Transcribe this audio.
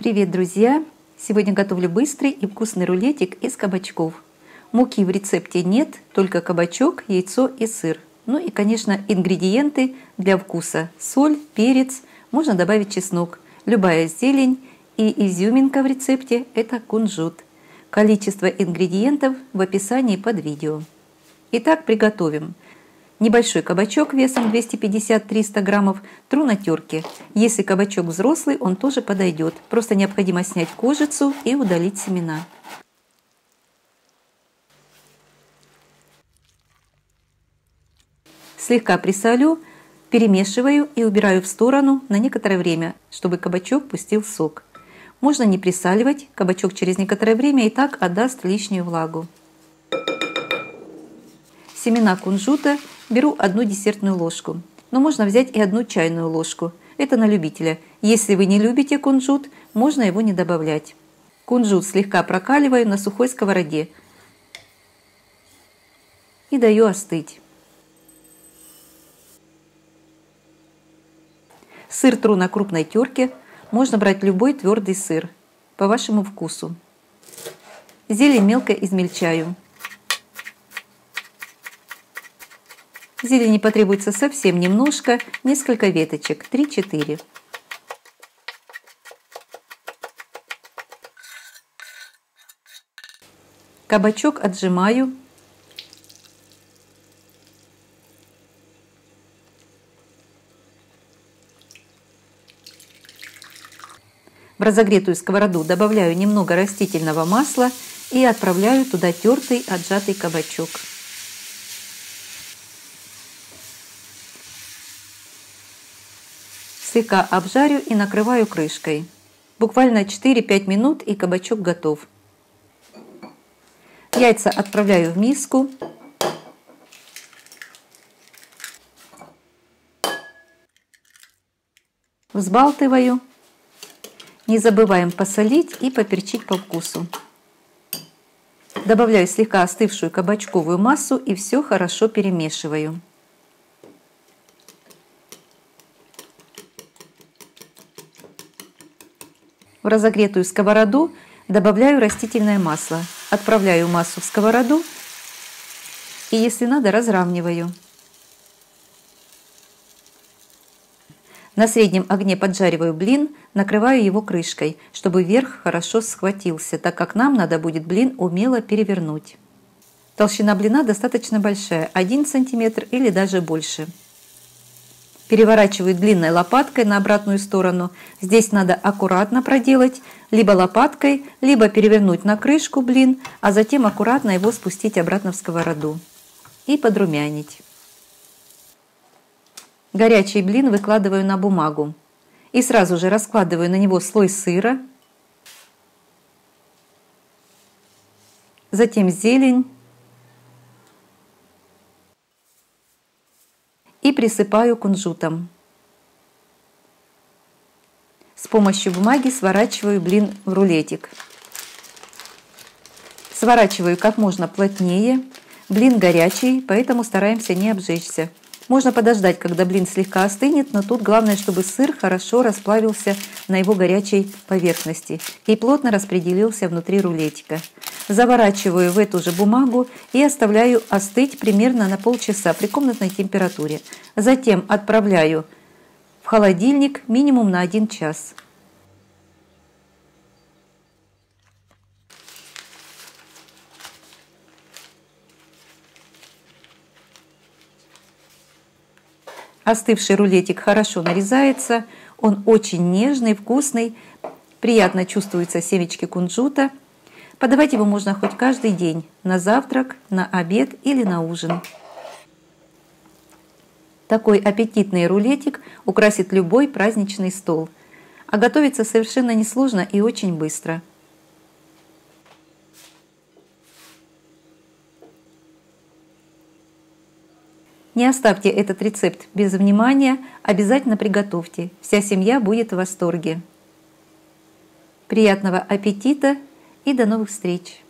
Привет, друзья! Сегодня готовлю быстрый и вкусный рулетик из кабачков. Муки в рецепте нет, только кабачок, яйцо и сыр. Ну и, конечно, ингредиенты для вкуса. Соль, перец, можно добавить чеснок, любая зелень. И изюминка в рецепте – это кунжут. Количество ингредиентов в описании под видео. Итак, приготовим. Небольшой кабачок весом 250-300 граммов тру на терке. Если кабачок взрослый, он тоже подойдет. Просто необходимо снять кожицу и удалить семена. Слегка присолю, перемешиваю и убираю в сторону на некоторое время, чтобы кабачок пустил сок. Можно не присаливать, кабачок через некоторое время и так отдаст лишнюю влагу. Семена кунжута беру 1 десертную ложку, но можно взять и 1 чайную ложку. Это на любителя. Если вы не любите кунжут, можно его не добавлять. Кунжут слегка прокаливаю на сухой сковороде и даю остыть. Сыр тру на крупной терке. Можно брать любой твердый сыр, по вашему вкусу. Зелень мелко измельчаю. Зелени потребуется совсем немножко, несколько веточек, 3-4. Кабачок отжимаю. В разогретую сковороду добавляю немного растительного масла и отправляю туда тертый отжатый кабачок. Слегка обжарю и накрываю крышкой. Буквально 4-5 минут и кабачок готов. Яйца отправляю в миску. Взбалтываю. Не забываем посолить и поперчить по вкусу. Добавляю слегка остывшую кабачковую массу и все хорошо перемешиваю. В разогретую сковороду добавляю растительное масло. Отправляю массу в сковороду и, если надо, разравниваю. На среднем огне поджариваю блин, накрываю его крышкой, чтобы верх хорошо схватился, так как нам надо будет блин умело перевернуть. Толщина блина достаточно большая, 1 см или даже больше. Переворачиваю длинной лопаткой на обратную сторону. Здесь надо аккуратно проделать либо лопаткой, либо перевернуть на крышку блин, а затем аккуратно его спустить обратно в сковороду и подрумянить. Горячий блин выкладываю на бумагу и сразу же раскладываю на него слой сыра, затем зелень и присыпаю кунжутом. С помощью бумаги сворачиваю блин в рулетик. Сворачиваю как можно плотнее. Блин горячий, поэтому стараемся не обжечься. Можно подождать, когда блин слегка остынет, но тут главное, чтобы сыр хорошо расплавился на его горячей поверхности и плотно распределился внутри рулетика. Заворачиваю в эту же бумагу и оставляю остыть примерно на полчаса при комнатной температуре. Затем отправляю в холодильник минимум на 1 час. Остывший рулетик хорошо нарезается, он очень нежный, вкусный, приятно чувствуются семечки кунжута. Подавать его можно хоть каждый день, на завтрак, на обед или на ужин. Такой аппетитный рулетик украсит любой праздничный стол. А готовится совершенно несложно и очень быстро. Не оставьте этот рецепт без внимания, обязательно приготовьте. Вся семья будет в восторге. Приятного аппетита и до новых встреч!